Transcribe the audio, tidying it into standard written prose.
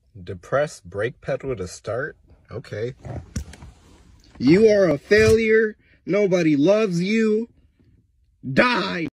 Depress brake pedal to start? Okay. You are a failure. Nobody loves you. Die.